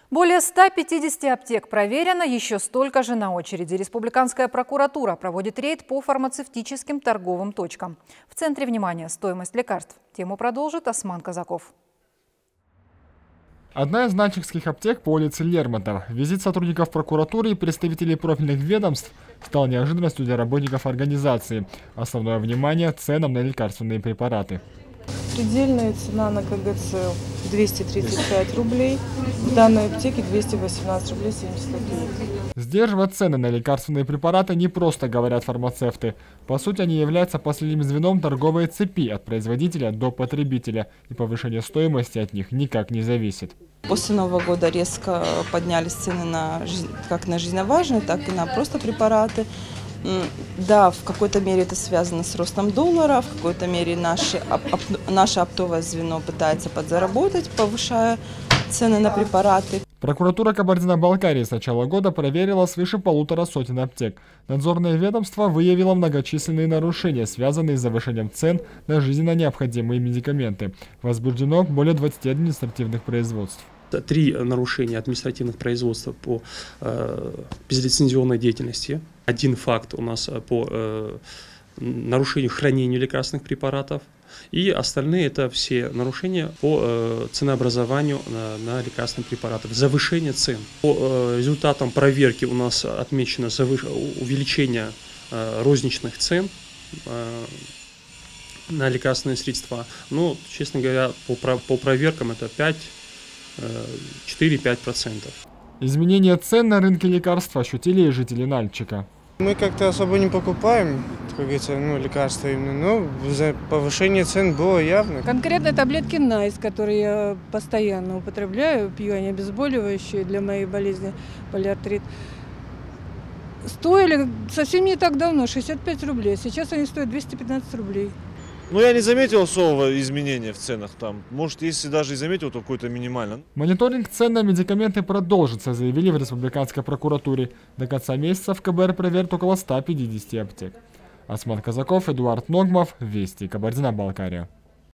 Более 150 аптек проверено, еще столько же на очереди. Республиканская прокуратура проводит рейд по фармацевтическим торговым точкам. В центре внимания стоимость лекарств. Тему продолжит Осман Казаков. Одна из начикских аптек по улице Лермонтов. Визит сотрудников прокуратуры и представителей профильных ведомств стал неожиданностью для работников организации. Основное внимание – ценам на лекарственные препараты. Предельная цена на КГЦ 235 рублей, в данной аптеке 218 рублей 70 копеек. Сдерживать цены на лекарственные препараты не просто, говорят фармацевты. По сути, они являются последним звеном торговой цепи от производителя до потребителя, и повышение стоимости от них никак не зависит. После Нового года резко поднялись цены как на жизненно важные, так и на просто препараты. Да, в какой-то мере это связано с ростом доллара, в какой-то мере наше оптовое звено пытается подзаработать, повышая цены на препараты. Прокуратура Кабардино-Балкарии с начала года проверила свыше 150 сотен аптек. Надзорное ведомство выявило многочисленные нарушения, связанные с завышением цен на жизненно необходимые медикаменты. Возбуждено более 20 административных производств. 3 нарушения административных производств по безлицензионной деятельности. 1 факт у нас по нарушению хранения лекарственных препаратов. И остальные это все нарушения по ценообразованию на лекарственные препараты. Завышение цен. По результатам проверки у нас отмечено увеличение розничных цен на лекарственные средства. Но, честно говоря, по проверкам это 4-5%. Изменение цен на рынке лекарств ощутили и жители Нальчика. Мы как-то особо не покупаем, как говорится, лекарства именно, но повышение цен было явно. Конкретно таблетки Найс, которые я постоянно употребляю, пью, они обезболивающие для моей болезни полиартрит, стоили совсем не так давно 65 рублей, сейчас они стоят 215 рублей. Я не заметил особого изменения в ценах там. Может, если даже и заметил, то какой-то минимально. Мониторинг цен на медикаменты продолжится, заявили в Республиканской прокуратуре. До конца месяца в КБР проверят около 150 аптек. Осман Казаков, Эдуард Ногмов, Вести, Кабардино-Балкария.